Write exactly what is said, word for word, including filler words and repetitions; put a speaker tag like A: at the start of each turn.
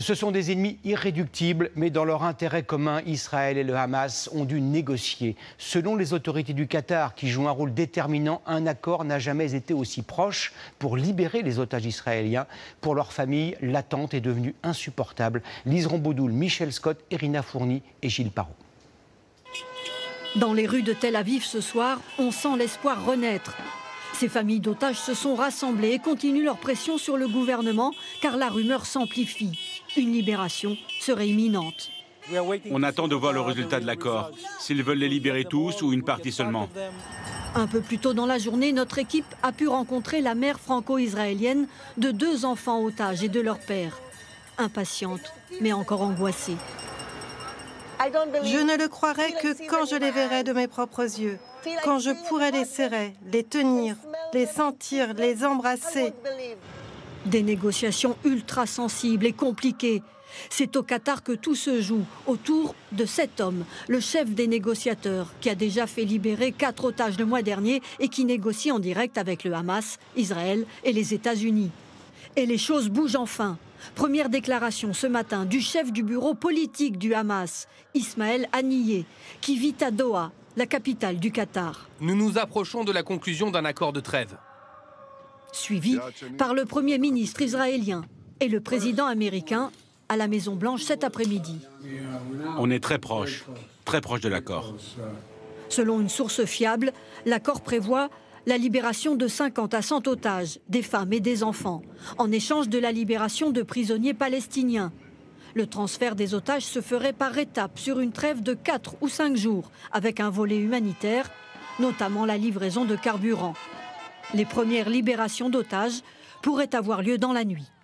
A: Ce sont des ennemis irréductibles, mais dans leur intérêt commun, Israël et le Hamas ont dû négocier. Selon les autorités du Qatar, qui jouent un rôle déterminant, un accord n'a jamais été aussi proche pour libérer les otages israéliens. Pour leurs familles, l'attente est devenue insupportable. Lise Rambodoul, Michel Scott, Irina Fourni et Gilles Parot.
B: Dans les rues de Tel Aviv ce soir, on sent l'espoir renaître. Ces familles d'otages se sont rassemblées et continuent leur pression sur le gouvernement, car la rumeur s'amplifie. Une libération serait imminente.
C: On attend de voir le résultat de l'accord, s'ils veulent les libérer tous ou une partie seulement.
B: Un peu plus tôt dans la journée, notre équipe a pu rencontrer la mère franco-israélienne de deux enfants otages et de leur père. Impatiente, mais encore angoissée.
D: Je ne le croirai que quand je les verrai de mes propres yeux, quand je pourrai les serrer, les tenir, les sentir, les embrasser.
B: Des négociations ultra sensibles et compliquées. C'est au Qatar que tout se joue, autour de cet homme, le chef des négociateurs, qui a déjà fait libérer quatre otages le mois dernier et qui négocie en direct avec le Hamas, Israël et les États-Unis. Et les choses bougent enfin. Première déclaration ce matin du chef du bureau politique du Hamas, Ismaël Haniyeh, qui vit à Doha, la capitale du Qatar.
E: Nous nous approchons de la conclusion d'un accord de trêve.
B: Suivi par le Premier ministre israélien et le président américain à la Maison-Blanche cet après-midi.
C: On est très proche, très proche de l'accord.
B: Selon une source fiable, l'accord prévoit la libération de cinquante à cent otages, des femmes et des enfants, en échange de la libération de prisonniers palestiniens. Le transfert des otages se ferait par étapes sur une trêve de quatre ou cinq jours, avec un volet humanitaire, notamment la livraison de carburant. Les premières libérations d'otages pourraient avoir lieu dans la nuit.